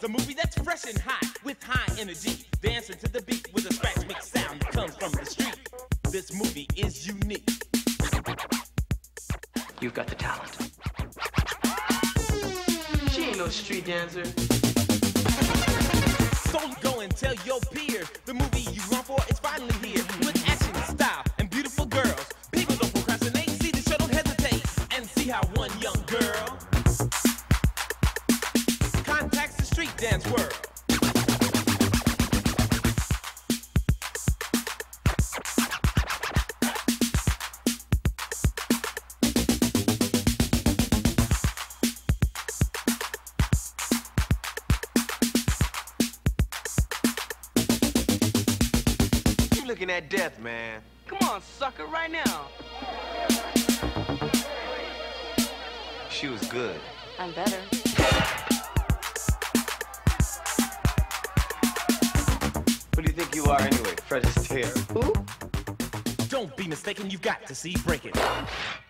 The movie that's fresh and hot with high energy. Dancing to the beat with a scratch mix sound that comes from the street. This movie is unique. You've got the talent. She ain't no street dancer. So go and tell your peers the movie you run for is finally here. With action, style, and beautiful girls. People don't procrastinate, see the show, don't hesitate. And see how one young girl contacts the street dance world. Looking at death, man. Come on, sucker, right now. She was good. I'm better. Who do you think you are anyway? Fred Astaire. Who? Don't be mistaken, you've got to see Break It.